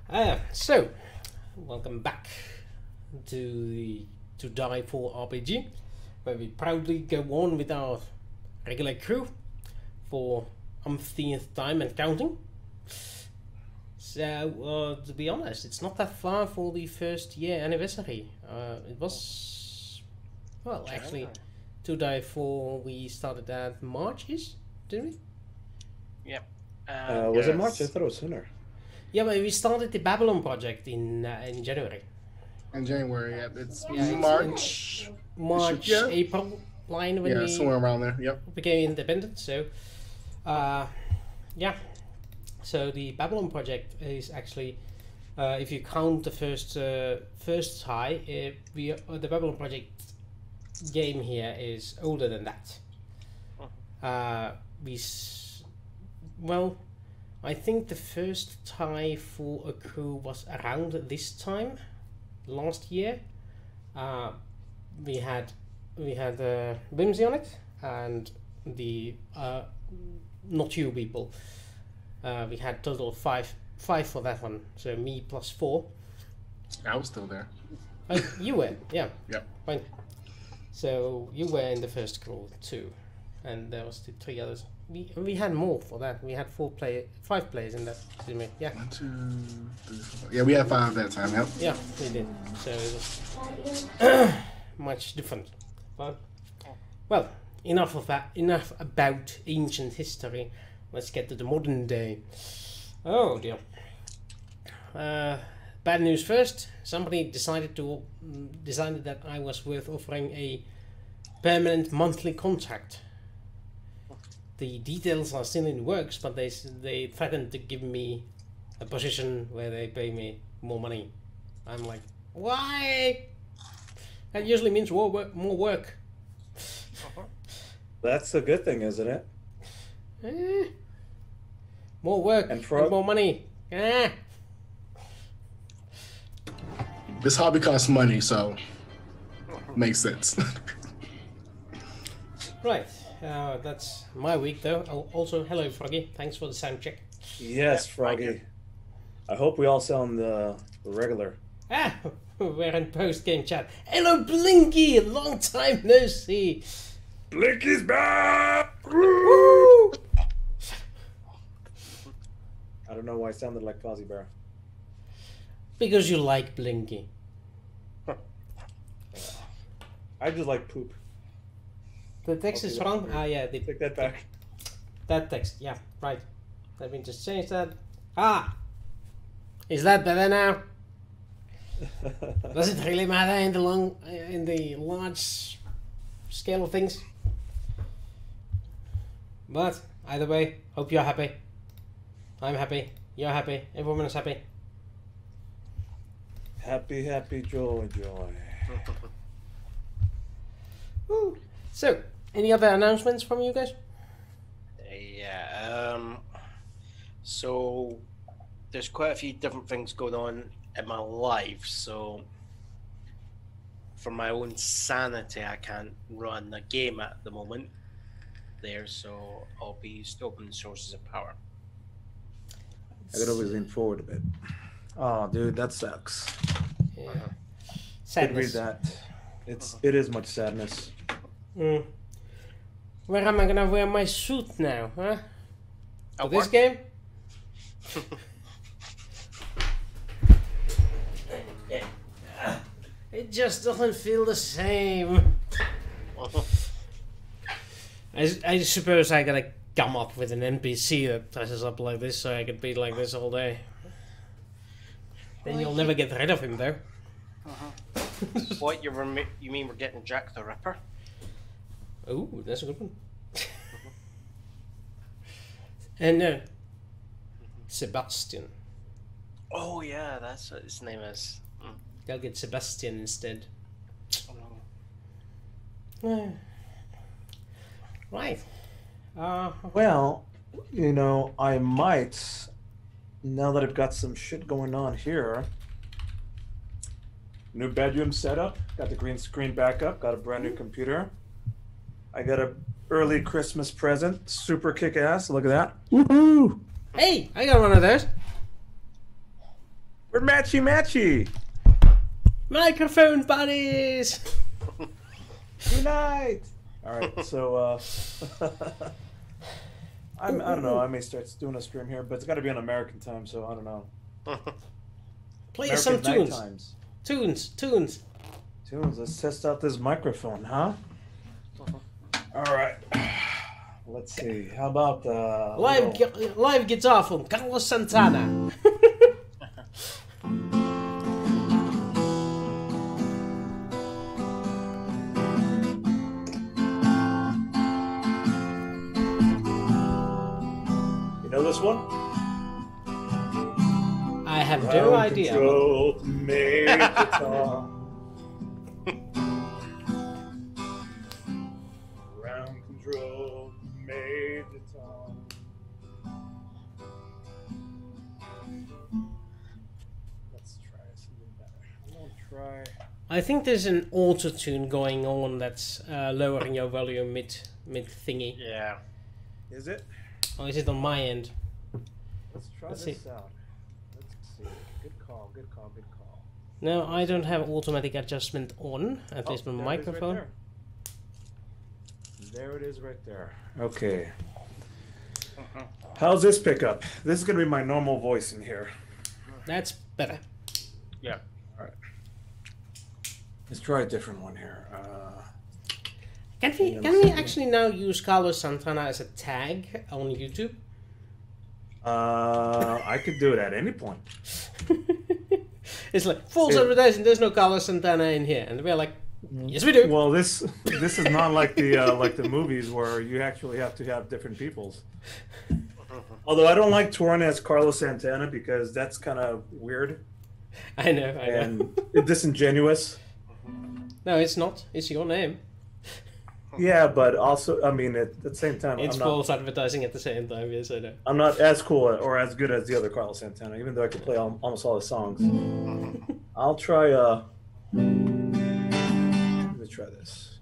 So, welcome back to Die for RPG, where we proudly go on with our regular crew for umpteenth time and counting. So, to be honest, it's not that far for the first year anniversary. It was, well, actually, to Die for we started at March-ish, didn't we? Yep. Was it March? I thought it was sooner. Yeah, but we started the Babylon project in January. In January, yeah. It's Yeah, March. March, Yeah. April line when Yeah, we somewhere around there. Yep. became independent. So, yeah. So the Babylon project is actually, if you count the first high, the Babylon project game here is older than that. Well, I think the first tie for a crew was around this time last year. We had Whimsy on it, and the not you people. We had total of five for that one. So me plus 4. I was still there. You were, yeah. Yep. Fine. So you were in the first crew too, and there was the 3 others. We had more for that. We had 5 players in that. Didn't we? Yeah. 1, 2, 3, 4. Yeah, we had 5 that time. Yep. Yeah, we did. So it was much different. But well, enough of that. Enough about ancient history. Let's get to the modern day. Oh dear. Bad news first. Somebody decided that I was worth offering a permanent monthly contract. The details are still in the works, but they threatened to give me a position where they pay me more money. I'm like, why? That usually means more work. That's a good thing, isn't it? More work and more money. This hobby costs money, so makes sense. Right. That's my week, though. Oh, also, hello, Froggy. Thanks for the sound check. Yes, Froggy. I hope we all sound the regular. We're in post-game chat. Hello, Blinky! Long time no see. Blinky's back! Woo! I don't know why I sounded like Fozzie Bear. Because you like Blinky. I just like poop. The text is wrong. Yeah. Take that back. That text. Yeah, right. Let me just change that. Is that better now? Does it really matter in the large scale of things? But either way, hope you're happy. I'm happy. You're happy. Everyone is happy. Happy, happy, joy, joy. Woo. So, any other announcements from you guys? Yeah. So there's quite a few different things going on in my life. So for my own sanity, I can't run a game at the moment. So I'll be stopping sources of power. I could always lean forward a bit. Oh, dude, that sucks. Yeah. Did read Sadness. that. It is much sadness. Where am I gonna wear my suit now, huh? For At this work? game? It just doesn't feel the same. I suppose I gotta come up with an NPC that dresses up like this so I could be like this all day. Then you'll never get rid of him, though. What, you mean we're getting Jack the Ripper? Oh, that's a good one. And Sebastian. Oh yeah, that's what his name is. They'll get Sebastian instead. Oh, Right. Well, I might, now that I've got some shit going on here. New bedroom setup, got the green screen back up, got a brand new computer. I got a early Christmas present, super kick-ass, look at that. Woohoo! Hey, I got one of those. We're matchy. Microphone buddies! Unite! Alright, so, I don't know, I may start doing a stream here, but it's gotta be on American time, so I don't know. Play American some night tunes. times. Tunes. Let's test out this microphone, huh? Alright. Let's see, how about, Live guitar from Carlos Santana. You know this one? I have no idea. Control to Major Tom. Ground control to Major Tom. Let's try something better. I'm gonna try. I think there's an auto tune going on that's lowering your volume mid thingy. Yeah. Is it? Or is it on my end? Let's try Let's this see. out. Let's see. Good call. No, I don't have automatic adjustment on, at least on there my it is right microphone. there it is right there. Okay. How's this pickup? This is gonna be my normal voice in here. That's better. Yeah. Let's try a different one here. Can we actually now use Carlos Santana as a tag on YouTube? I could do it at any point. It's like false advertising. There's no Carlos Santana in here, and we're like, yes, we do. Well, this is not like the movies where you actually have to have different peoples. Although I don't like touring as Carlos Santana because that's kind of weird I know. and disingenuous. No, it's not. It's your name. Yeah, but also, I mean, at the same time, It's false advertising at the same time. Yes, I know. I'm not as cool or as good as the other Carlos Santana, even though I can play almost all his songs. I'll try. Let me try this.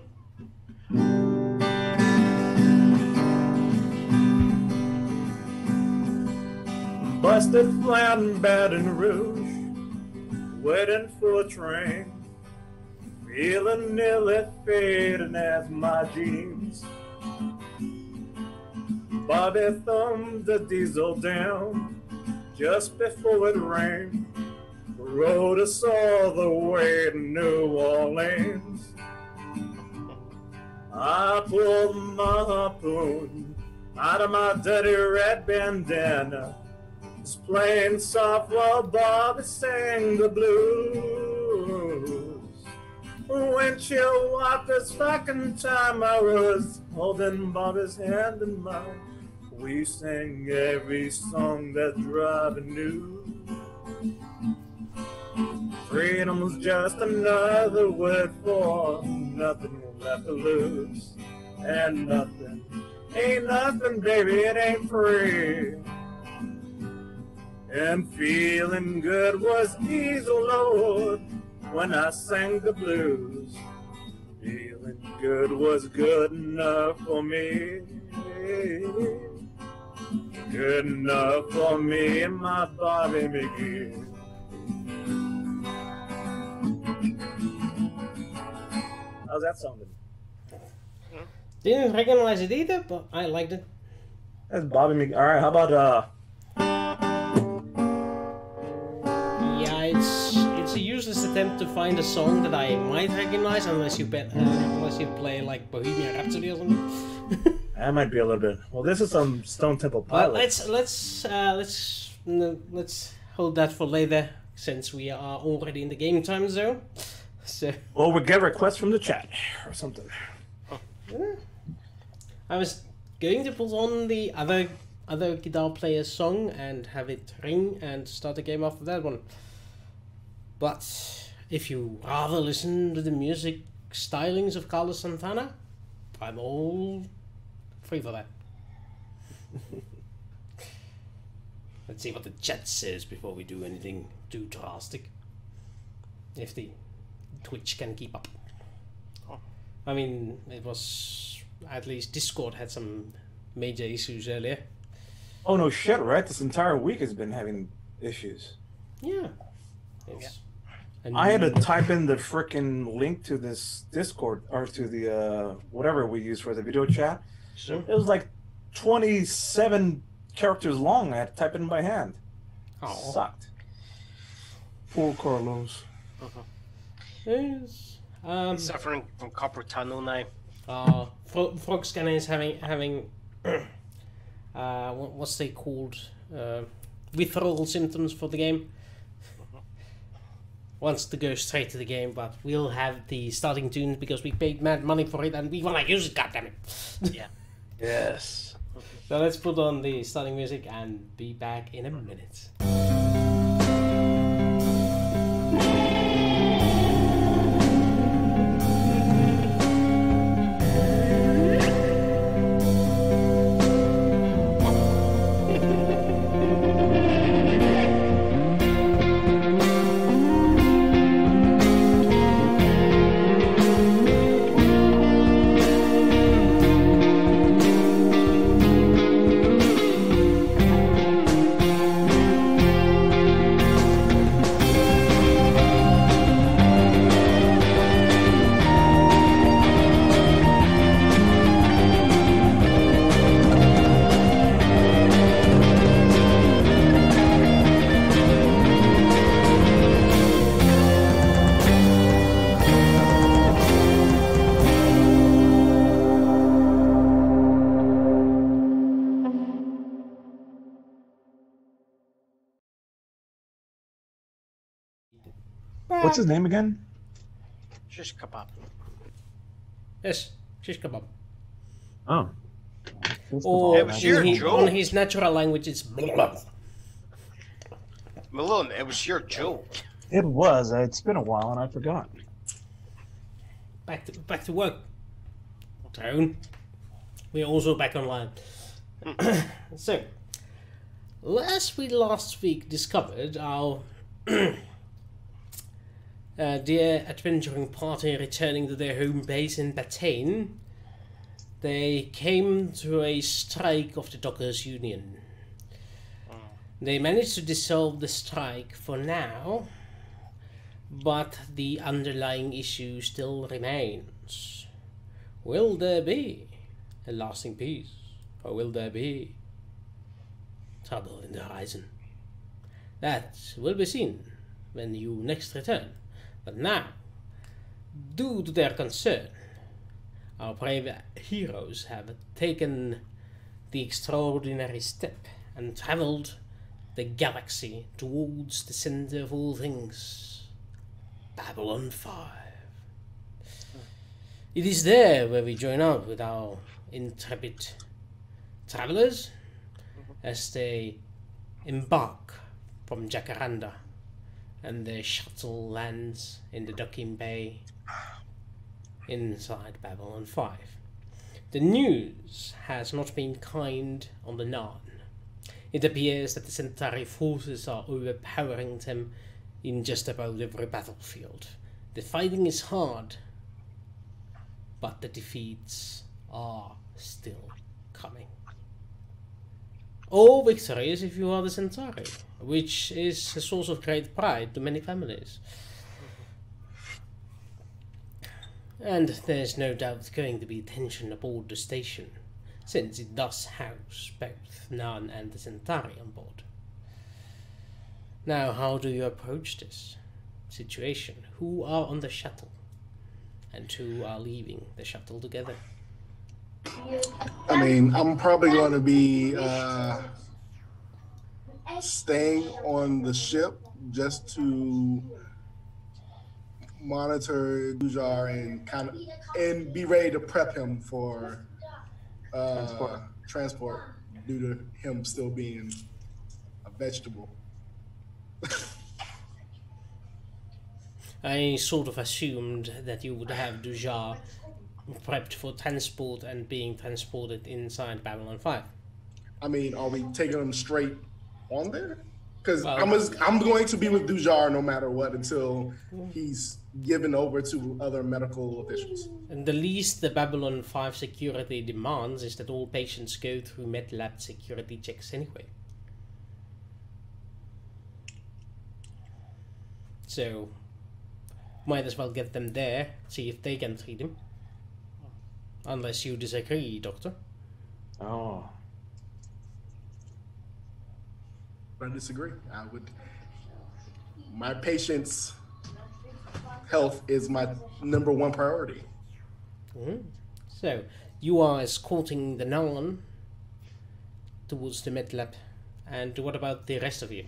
Busted flat in Baton Rouge, waiting for a train. Feeling nearly fading as my jeans. Bobby thumbed the diesel down just before it rained. Rode us all the way to New Orleans. I pulled my harpoon out of my dirty red bandana, just playing soft while Bobby sang the blues. Windshield wipers fucking time I was holding Bobby's hand in mine. We sang every song that Robbie knew. Freedom's just another word for nothing left to lose. And nothing ain't nothing, baby, it ain't free. And feeling good was easy, Lord, when I sang the blues. Feeling good was good enough for me. Good enough for me and my Bobby McGee. How's that sounding? Didn't recognize it either, but I liked it. That's Bobby McGee. All right, how about Yeah, it's a useless attempt to find a song that I might recognize unless you play like Bohemian Rhapsody or something. That might be a little bit. Well, this is some Stone Temple But Pilots. let's hold that for later, since we are already in the game time zone. So Well, we get requests from the chat or something. I was going to put on the other guitar player's song and have it ring and start the game after that one. But if you rather listen to the music stylings of Carlos Santana, I'm all free for that. Let's see what the chat says before we do anything too drastic. If the Twitch can keep up. I mean, it was, at least Discord had some major issues earlier. Oh no shit, right? This entire week has been having issues. Yeah. It's I had to type in the frickin' link to this Discord or to the whatever we use for the video chat. So It was like 27 characters long. I had to type it in by hand. Oh. Sucked. Poor Carlos. Yes. suffering from carpal tunnel now. Frogscanner is having what's they called? Withdrawal symptoms for the game. Wants to go straight to the game, but we'll have the starting tunes because we paid mad money for it and we want to use it, goddammit. Yeah. Yes. So let's put on the starting music and be back in a minute. What's his name again? Shish kebab. Yes, shish kebab. Oh. Or It was your joke. on his natural language, it's blah. Malone, it was your joke. It was. It's been a while and I forgot. Back to work. Tone. We're also back online. So, as we last week discovered, our dear adventuring party returning to their home base in Bataine, they came to a strike of the Dockers Union. They managed to dissolve the strike for now, but the underlying issue still remains. Will there be a lasting peace, or will there be trouble in the horizon? That will be seen when you next return. But now, due to their concern, our brave heroes have taken the extraordinary step and traveled the galaxy towards the center of all things, Babylon 5. It is there where we join up with our intrepid travelers as they embark from Jacaranda and their shuttle lands in the docking bay inside Babylon 5. The news has not been kind on the Narn. It appears that the Centauri forces are overpowering them in just about every battlefield. The fighting is hard, but the defeats are still coming. All victories if you are the Centauri, which is a source of great pride to many families. And there's no doubt going to be tension aboard the station, since it does house both Narn and the Centauri on board. Now, how do you approach this situation? Who are on the shuttle? And who are leaving the shuttle together? I mean, I'm probably going to be staying on the ship just to monitor Dujar and be ready to prep him for transport due to him still being a vegetable. I sort of assumed that you would have Dujar prepped for transport and being transported inside Babylon 5. I mean, are we taking him straight on there? Because Well, I'm going to be with Dujar no matter what until he's given over to other medical officials. and the least the Babylon 5 security demands is that all patients go through MedLab security checks anyway. So, might as well get them there, see if they can treat him. Unless you disagree, Doctor. Oh. I disagree. My patient's health is my number one priority. So, you are escorting the Nolan towards the med lab. And what about the rest of you?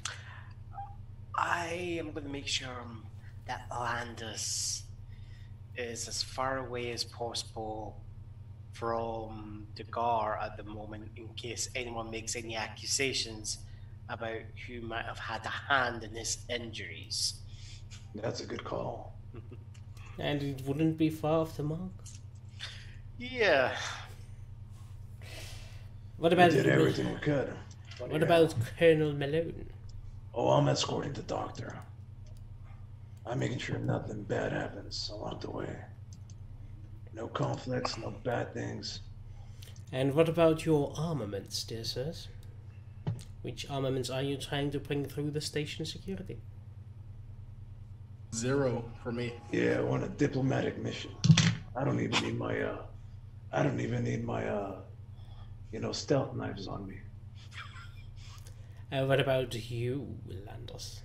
I am going to make sure that Landis is as far away as possible from the GAR at the moment, in case anyone makes any accusations about who might have had a hand in his injuries. That's a good call. And it wouldn't be far off the mark. Yeah. What about We did everything we could. What about Colonel Malone? Oh, I'm escorting the doctor. I'm making sure nothing bad happens along the way. No conflicts, no bad things. And what about your armaments, dear sirs? Which armaments are you trying to bring through the station security? 0 for me. Yeah, I want a diplomatic mission. I don't even need my stealth knives on me. What about you, Landis?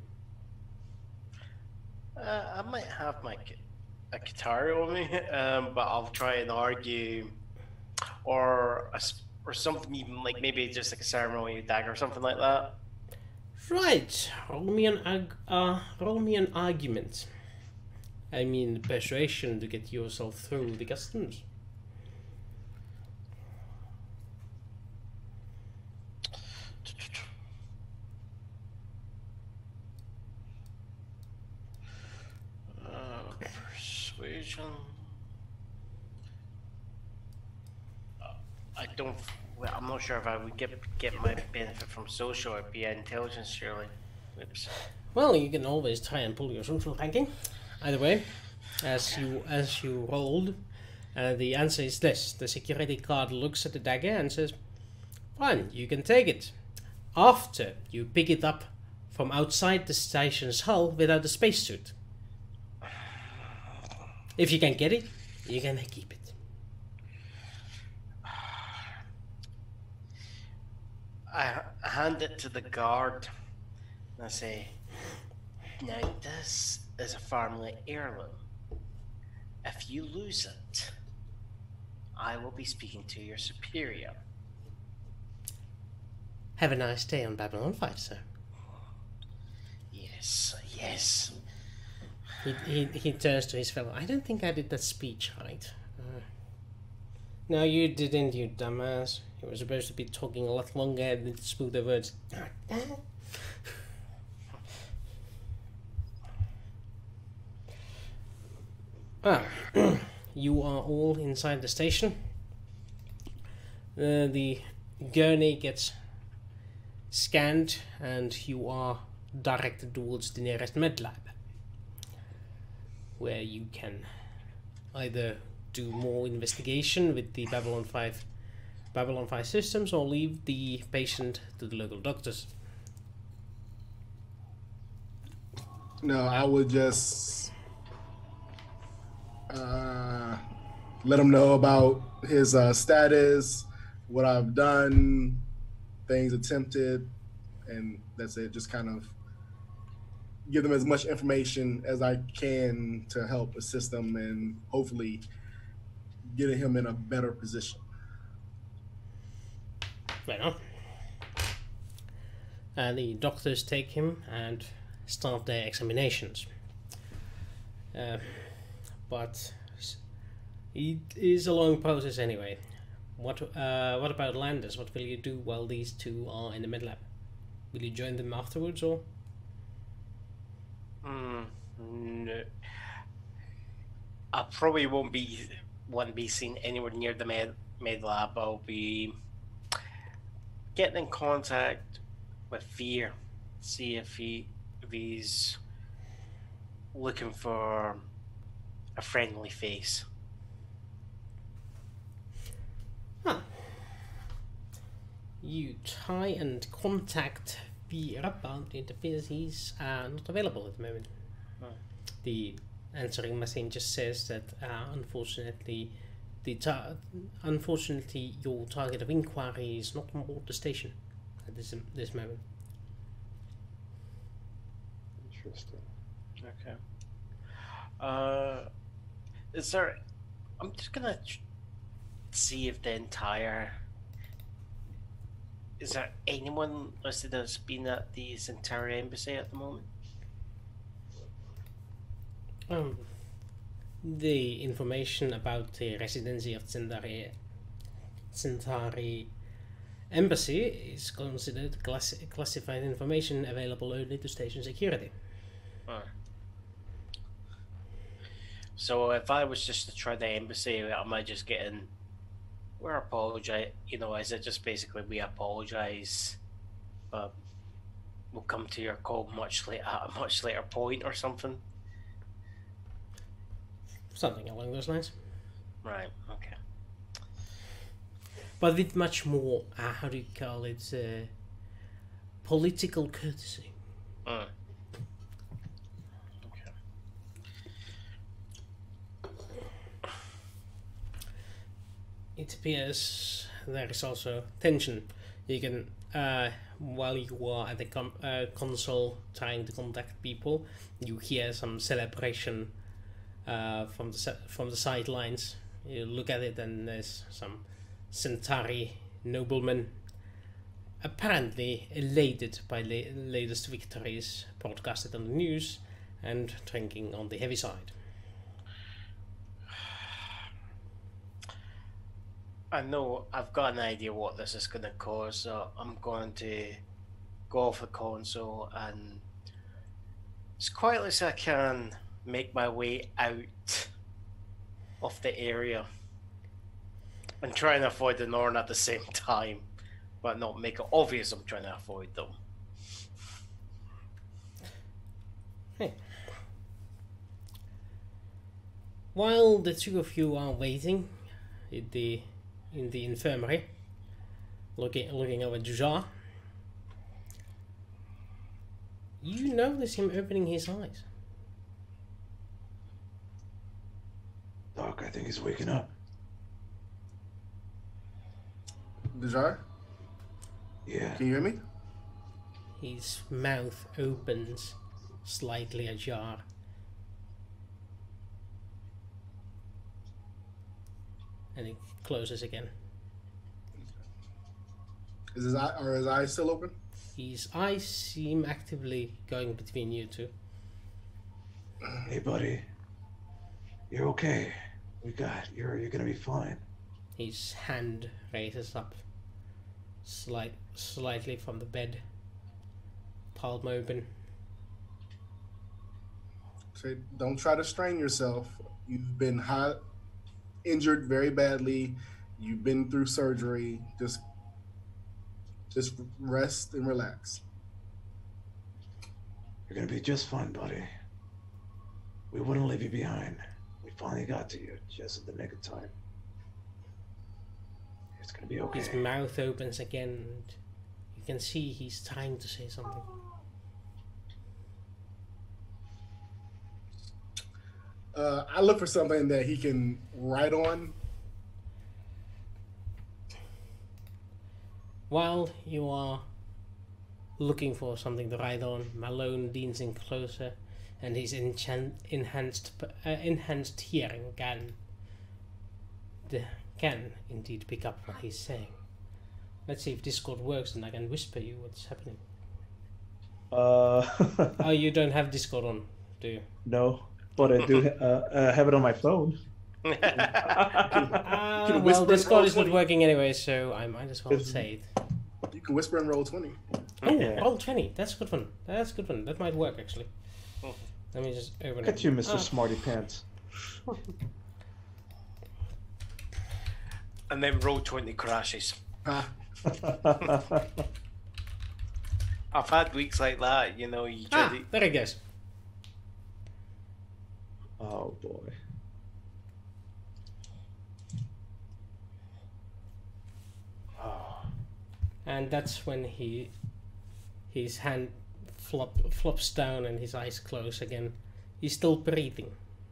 I might have a guitar on me, but I'll try and argue, or something even like maybe just like a ceremonial dagger or something like that. Right. Roll me an argument. I mean persuasion to get yourself through the customs. Persuasion. I'm not sure if I would get my benefit from social or via intelligence, surely. Oops. Well, you can always try and pull your social ranking. Either way, as you rolled, the answer is this. The security guard looks at the dagger and says, "Fine, you can take it. After you pick it up from outside the station's hull without a spacesuit. If you can get it, you can keep it." I hand it to the guard and I say, "Now this is a family heirloom. If you lose it, I will be speaking to your superior." Have a nice day on Babylon 5, sir. Yes, yes. He turns to his fellow. I don't think I did that speech right. No, you didn't, you dumbass. You were supposed to be talking a lot longer and smoother words. You are all inside the station. The gurney gets scanned and you are directed towards the nearest med lab, where you can either do more investigation with the Babylon 5 systems or leave the patient to the local doctors. No, I would just let him know about his status, what I've done, things attempted, and that's it. Just kind of give them as much information as I can to help assist them and hopefully getting him in a better position. Right on. And the doctors take him and start their examinations. But it is a long process anyway. What about Landis? What will you do while these two are in the med lab? Will you join them afterwards, or? No. I probably won't be seen anywhere near the med lab. I'll be getting in contact with Fear, see if he's looking for a friendly face. Huh. You try and contact the Rapbound interferes, he's not available at the moment. Oh. The answering machine just says that unfortunately, your target of inquiry is not on board the station at this moment. Interesting. Okay. Is there? I'm just gonna see if the entire. Is there anyone listed as being at the Centauri embassy at the moment? The information about the residency of Centauri embassy is considered classified information available only to station security. Oh. So if I was just to try the embassy, am I just getting? We're apologize. You know, is it just basically we apologize, but we'll come to your call at a much later point or something? Something along those lines. Right. Okay. But with much more, how do you call it, political courtesy. Okay. It appears there is also tension. You can, while you are at the console trying to contact people, you hear some celebration from the sidelines. You look at it, and there's some Centauri noblemen, apparently elated by latest victories broadcasted on the news, and drinking on the heavy side. I know I've got an idea what this is going to cause, so I'm going to go off the console and as quietly as I can make my way out of the area and try and avoid the Norn at the same time, but not make it obvious I'm trying to avoid them. Hey. While the two of you are waiting in the infirmary, looking over Dujar, you notice him opening his eyes. Doc, I think he's waking up. Dejar, Yeah. can you hear me? His mouth opens slightly ajar. And it closes again. Are his eyes still open? His eyes seem actively going between you two. Hey, buddy. You're okay. You're gonna be fine. His hand raises up slightly from the bed, palm open. Say, don't try to strain yourself. You've been injured very badly. You've been through surgery. Just rest and relax. You're gonna be just fine, buddy. We wouldn't leave you behind. We finally got to you just at the nick of time. It's gonna be okay. His mouth opens again, and you can see he's trying to say something. I look for something that he can write on. While you are looking for something to write on, Malone leans in closer, and his enhanced hearing can indeed pick up what he's saying. Let's see if Discord works, and I can whisper you what's happening. Oh, you don't have Discord on, do you? No, but I do have it on my phone. can Well, whisper Discord in is not Roll20. working anyway, so I might as well say it. You can whisper in Roll20. Oh, Yeah. Roll20. That's a good one. That's a good one. That might work, actually. Let me just open Look it. at you, Mr. Smarty Pants. And then Roll20 crashes. Ah, I've had weeks like that, you know, you try to... There it goes. Oh boy. And that's when he His hand flops down and his eyes close again. He's still breathing.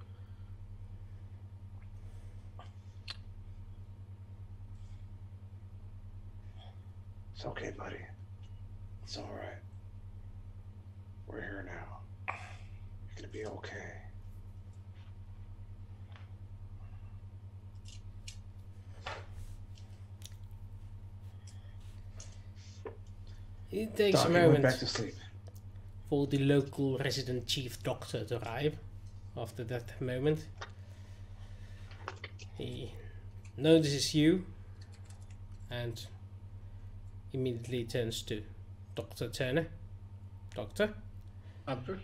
It's okay, buddy. It's all right. We're here now. You're gonna be okay. It takes Doc, a you went moment back to sleep. for the local resident chief doctor to arrive. After that moment, he notices you and immediately turns to Dr. Turner. Doctor, Doctor?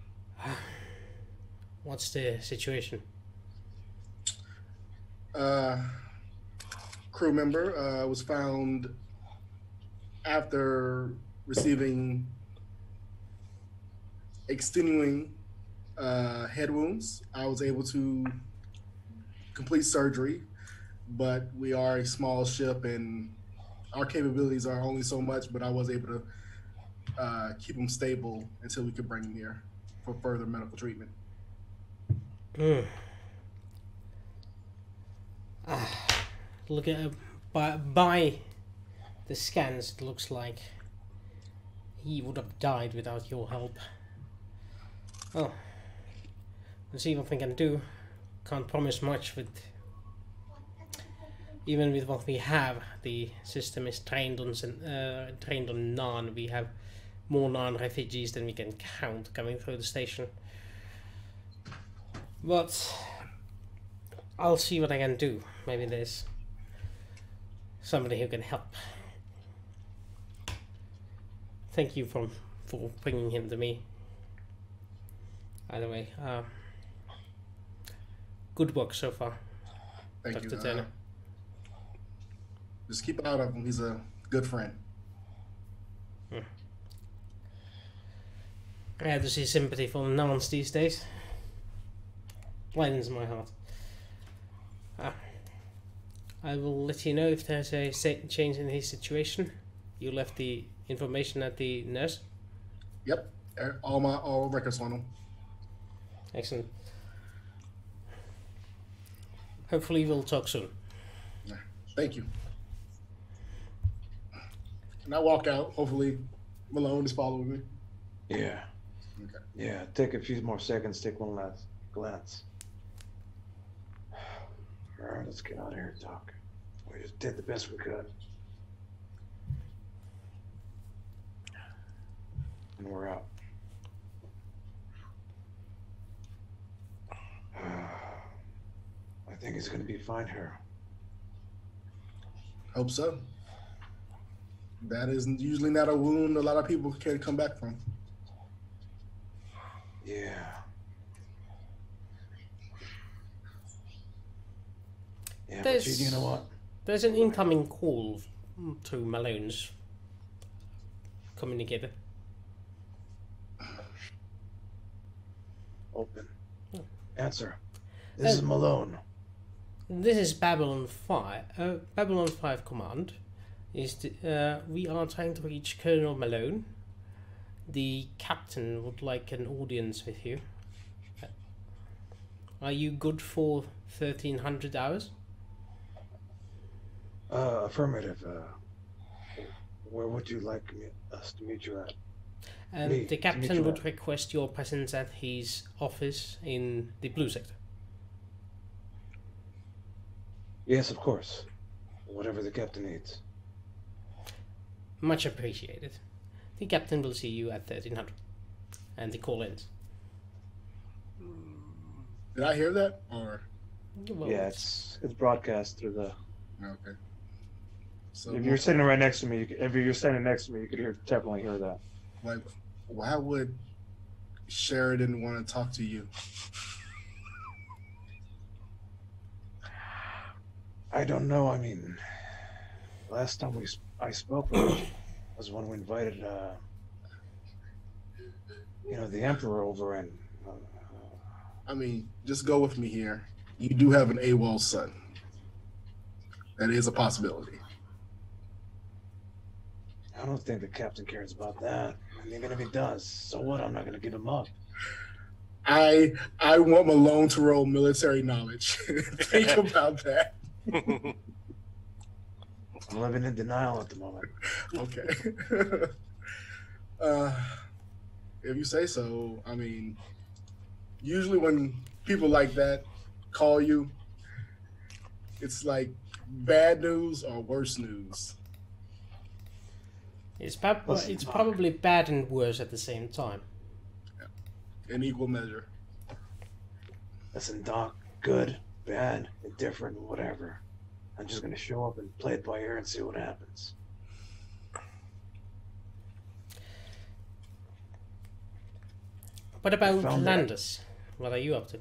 what's the situation? Crew member was found after receiving extenuating head wounds. I was able to complete surgery, but we are a small ship and our capabilities are only so much, but I was able to keep him stable until we could bring him here for further medical treatment. Look at by the scans, it looks like he would have died without your help. Well, let's see what we can do. Can't promise much with even with what we have. The system is trained on Narn. We have more Narn refugees than we can count coming through the station. But I'll see what I can do. Maybe there's somebody who can help. Thank you for bringing him to me. Either way, good work so far, Thank Dr. you. Turner. Just keep out of him. He's a good friend. I have to see sympathy for Narns these days. Lightens my heart. I will let you know if there's a change in his situation. You left the information at the nurse. Yep. All records on him. Excellent. Hopefully we'll talk soon. Thank you. And I walk out. Hopefully Malone is following me. Yeah. Okay. Yeah, take a few more seconds, take one last glance. Alright, let's get out of here, Doc. We just did the best we could. And we're out. I think he's gonna be fine here. Hope so. That is usually not a wound a lot of people can come back from. Yeah. Yeah, but you know what? There's an incoming call to Malone's communicator. Open. Answer. This is Malone. This is Babylon 5. Babylon 5 command is we are trying to reach Colonel Malone. The captain would like an audience with you. Are you good for 1300 hours? Affirmative. Where would you like us to meet you at? And the captain would request your presence at his office in the blue sector. Yes, of course. Whatever the captain needs. Much appreciated. The captain will see you at 1300. And the call ends. Did I hear that? Or Well, Yeah, it's broadcast through the. okay. So If you're sitting right next to me, if you're standing next to me, you could definitely hear that. like, why would Sheridan want to talk to you? I don't know. I mean, last time I spoke with him was when we invited, the Emperor over, and I mean, just go with me here. You do have an AWOL son. That is a possibility. I don't think the captain cares about that. And even if he does, so what? I'm not gonna give him up. I want Malone to roll military knowledge. Think about that. I'm living in denial at the moment. Okay. If you say so. I mean, usually when people like that call you, it's like bad news or worse news. It's Listen, Doc. probably bad and worse at the same time. In equal measure. Listen, Doc, good, bad, indifferent, whatever. I'm just gonna show up and play it by ear and see what happens. What about found Landis? What are you up to?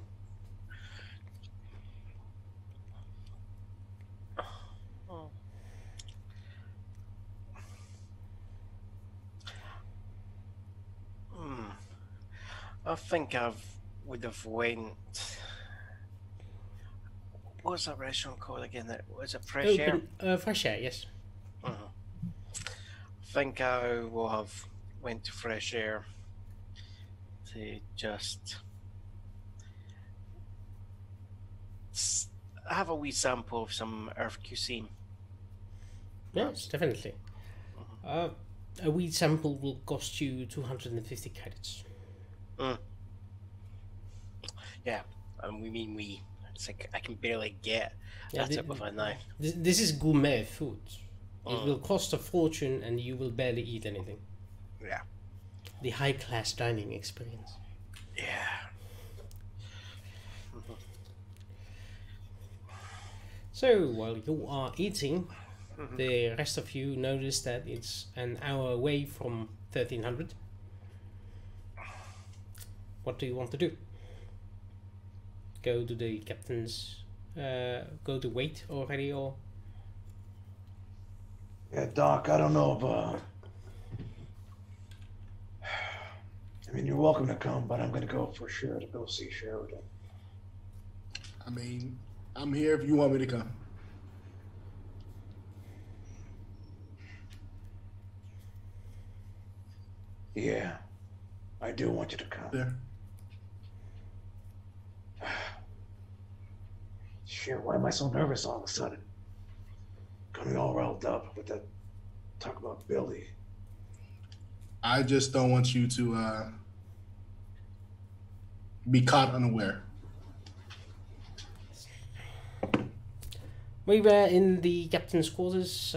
I think I would have went. What's that restaurant called again? Was it Fresh Air? Fresh Air, yes. I think I will have went to Fresh Air to just have a wee sample of some Earth cuisine. Yes, definitely. A wheat sample will cost you 250 credits. Yeah, and we mean we. It's like I can barely get Yeah, that with a knife. This is gourmet food. It will cost a fortune and you will barely eat anything. Yeah. The high-class dining experience. Yeah. So, while you are eating, the rest of you notice that it's an hour away from 1300. What do you want to do? Go to the captain's... go to wait already, or... Yeah, Doc, I don't know if, I mean, you're welcome to come, but I'm gonna go for sure to go see Sheridan. I mean, I'm here if you want me to come. Yeah, I do want you to come. There. Shit, why am I so nervous all of a sudden? Got me all riled up with that talk about Billy. I just don't want you to be caught unaware. We were in the captain's quarters.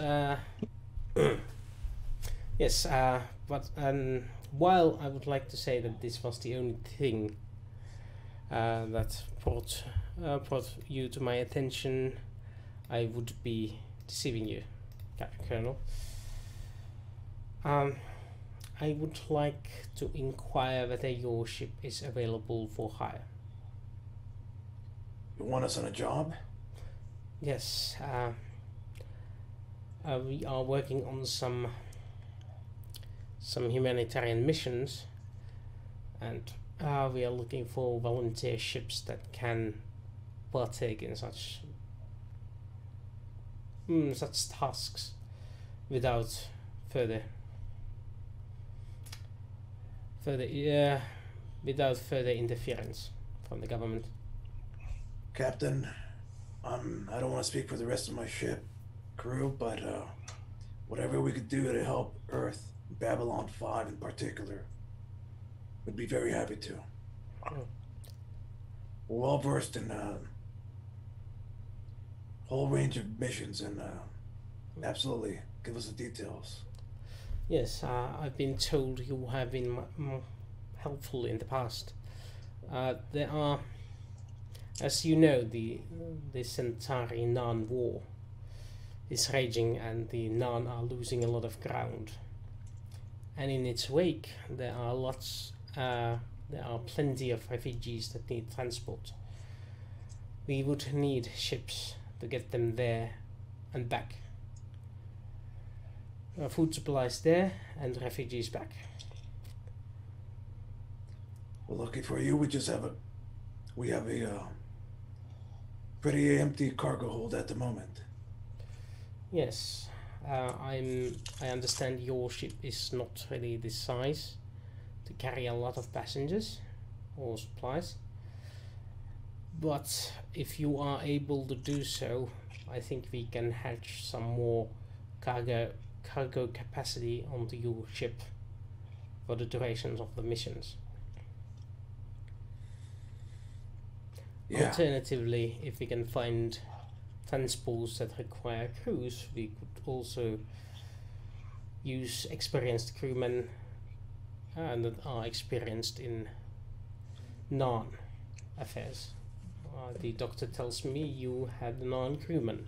Yes, but while I would like to say that this was the only thing that brought you to my attention, I would be deceiving you, Captain Colonel. I would like to inquire whether your ship is available for hire. You want us on a job? Yes, we are working on some humanitarian missions, and we are looking for volunteer ships that can partake in such tasks without further interference from the government. Captain, I don't want to speak for the rest of my ship crew, but whatever we could do to help Earth, Babylon 5 in particular, would be very happy to. We're well versed in a whole range of missions, and absolutely, give us the details. Yes, I've been told you have been helpful in the past. There are, as you know, the Centauri-Narn war is raging, and the Narn are losing a lot of ground. And in its wake, there are plenty of refugees that need transport. We would need ships to get them there and back. Food supplies there and refugees back. Well, lucky for you, we have a pretty empty cargo hold at the moment. Yes, I understand your ship is not really the size to carry a lot of passengers or supplies. But if you are able to do so, I think we can hatch some more cargo capacity onto your ship for the durations of the missions. Yeah. Alternatively, if we can find transports that require crews, we could also use experienced crewmen that are experienced in non-affairs. The doctor tells me you had a non-crewman.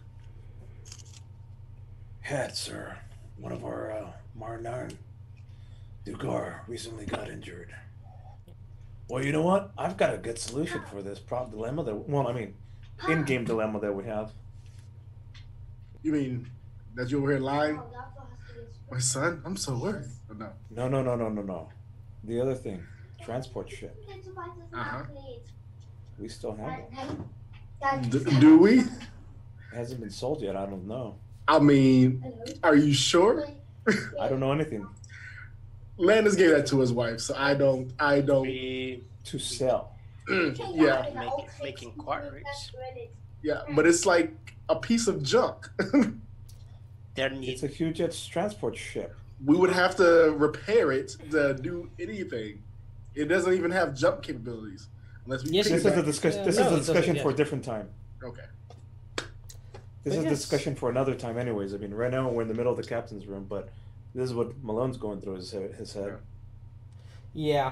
Had, sir. One of our Marnar, Dugar, recently got injured. Well, you know what? I've got a good solution for this dilemma in-game dilemma that we have. You mean that you were here lying? My son? I'm so worried. Oh, no. No. The other thing, transport ship. Uh-huh. We still have it. Do we? It hasn't been sold yet. I don't know. I mean, are you sure? I don't know anything. Landis gave that to his wife, so I don't. We To sell. Yeah, making quarters. yeah, but it's like a piece of junk. There It's needs a huge transport ship. We would have to repair it to do anything. It doesn't even have jump capabilities unless we. Yes, fix This is that. a discussion. Yeah, This no, is it a doesn't discussion yet. for a different time. Okay. This is a yes. discussion for another time, anyways. I mean, right now we're in the middle of the captain's room, but this is what Malone's going through his head. Yeah.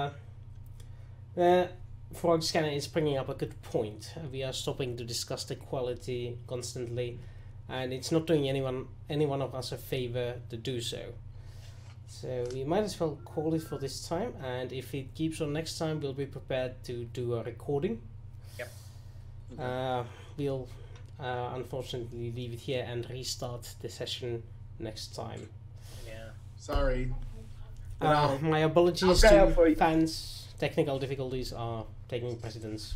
Frog Scanner is bringing up a good point. We are stopping to discuss the quality constantly, and it's not doing any one of us a favor to do so. So we might as well call it for this time, and if it keeps on next time, we'll be prepared to do a recording. Yep. We'll unfortunately leave it here and restart the session next time. yeah. Sorry. My apologies Okay, to for you. fans. Technical difficulties are taking precedence.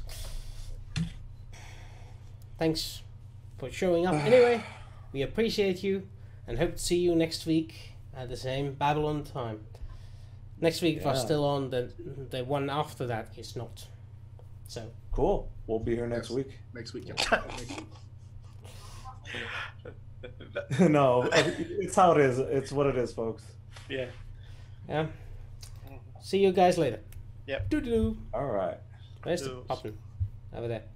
Thanks for showing up. Anyway, we appreciate you and hope to see you next week at the same Babylon time. Next week was Yeah. still on, the one after that is not. So, Cool. We'll be here next Yes. week. Next week. Yeah. Next week. No, it's how it is. It's what it is, folks. Yeah. yeah. See you guys later. Yep. Doo-doo. All right. Where's the Toodles. button? Over there.